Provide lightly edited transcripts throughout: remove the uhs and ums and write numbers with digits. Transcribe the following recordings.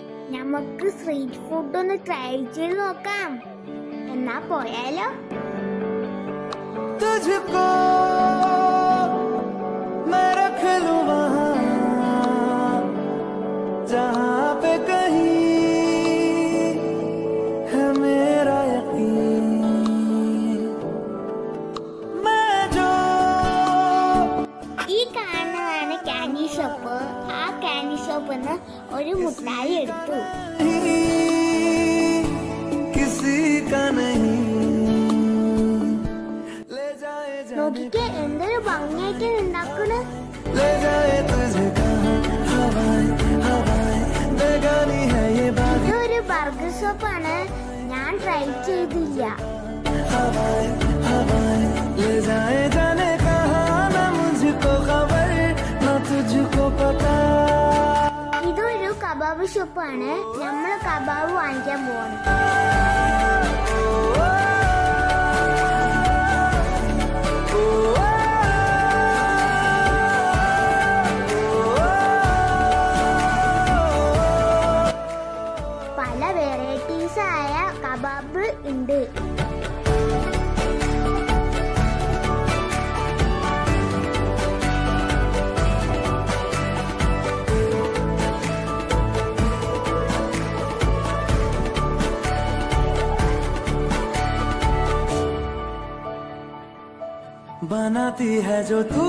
നമുക്ക് street food ഒന്ന് try ചെയ്ത് നോക്കാം. എന്നാ പോയാലോ? तुझको मैं रख लूं वहां जहां पे कहीं है मेरा यकीन. मैं जो ഈ കാണുന്നതാണ് കാൻഡി ഷോപ്പ്. ആ കാൻഡി ഷോപ്പിൽ നിന്ന് ഒരു മുട്ടായി എടുത്തു. किसी का नहीं നോക്കിക്കേ, എന്തൊരു ഭംഗിയായിട്ട് ഉണ്ടാക്കണ്. ഇതൊരു ബർഗർ ഷോപ്പാണ്. ഞാൻ ട്രൈ ചെയ്തില്ല. ഇതൊരു കബാബ് ഷോപ്പാണ്. നമ്മള് കബാബ് വാങ്ങിക്കാൻ പോവാണ്. പല വെറൈറ്റീസ് ആയ കബാബ് ഉണ്ട്. बनाती है जो तू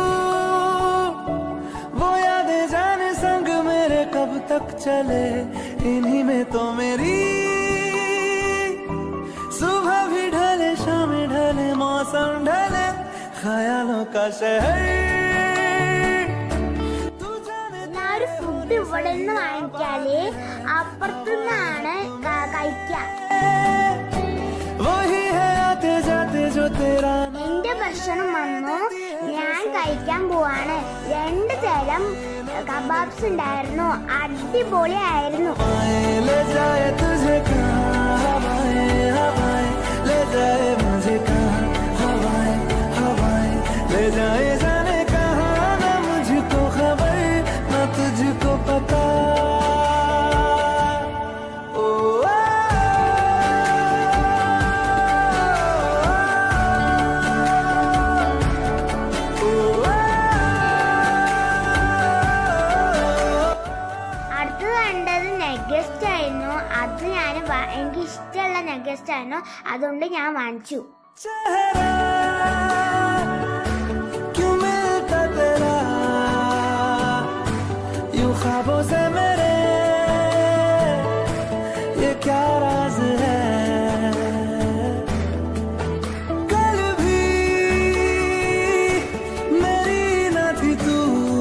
वो यादें जाने संग मेरे कब तक चले. इन्हीं में तो मेरी सुबह भी ढले शाम ढले मौसम ढले ख्यालों का शहर. എല്ലാവരും ഫുഡ് ഇവിടെ നിന്ന് വാങ്ങിക്കാല് അപ്പുറത്തുനിന്നാണ് കഴിക്കുക. वही है आते जाते जो तेरा. എന്റെ ഭക്ഷണം വന്നു. ഞാൻ കഴിക്കാൻ പോവാണ്. 2 തരം കബാബ്സ് ഉണ്ടായിരുന്നു. അടിപൊളിയായിരുന്നു. ले जाए तुझे कहाँ हवाएं हवाएं ले जाए मुझे कहाँ हवाएं हवाएं ले जाए जाने कहाँ ना मुझको खबर ना तुझको पता. നെഗസ്റ്റ് ആയിരുന്നു. അത് എനിക്ക് ഇഷ്ടമുള്ള നെഗസ്റ്റ് ആയിരുന്നു. അതുകൊണ്ട് ഞാൻ വാങ്ങിച്ചു. क्यों मिलता तेरा यूं ख्वाबों से मेरे ये क्या राज है. कल भी मेरी न थी तू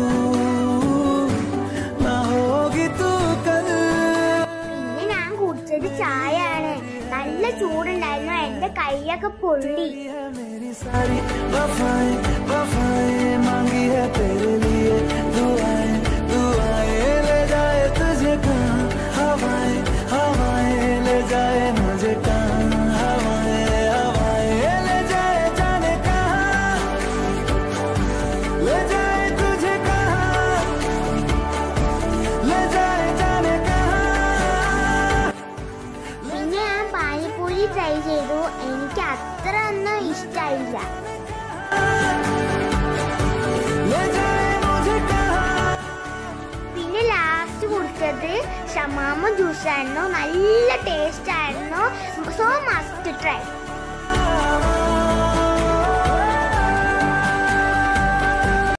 ना होगी तू कल. പിന്നെ ഞാൻ കുടിച്ചത് ചായയാണ്. നല്ല ചൂടുണ്ടായിരുന്നു. എന്റെ കൈയൊക്കെ പൊള്ളി. मेरी सारी वफाएं वफाएं मांगी है तेरे लिए. दुआएं दुआएं ले जाए तुझे कहाँ हवाएं हवाएं ले जाए मुझे कहाँ हवाएं हवाएं ले जाए जाने कहाँ ले जाए तुझे कहाँ ले जाए जाने कहाँ. പിന്നെ ഞാൻ പാനിപ്പൂരി ട്രൈ ചെയ്തു. എനിക്ക് അത്ര ഒന്നും ഇഷ്ടമായില്ല. പിന്നെ ലാസ്റ്റ് കുടിച്ചത് ഷമാമ ജ്യൂസ് ആയിരുന്നു. നല്ല ടേസ്റ്റ് ആയിരുന്നു. So must try.